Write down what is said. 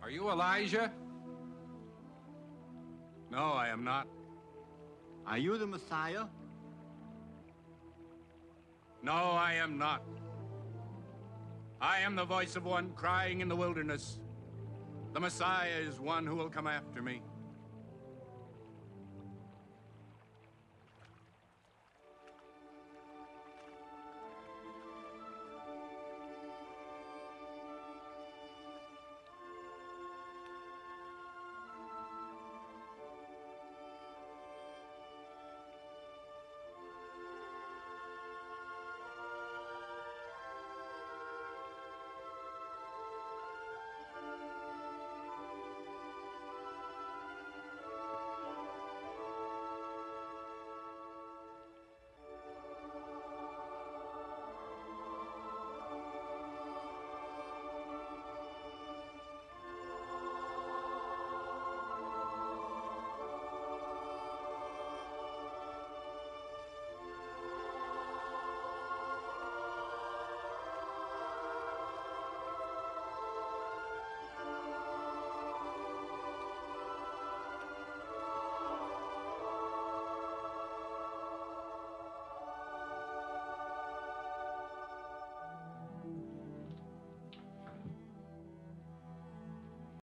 Are you Elijah? No, I am not. Are you the Messiah? No, I am not. I am the voice of one crying in the wilderness. The Messiah is one who will come after me.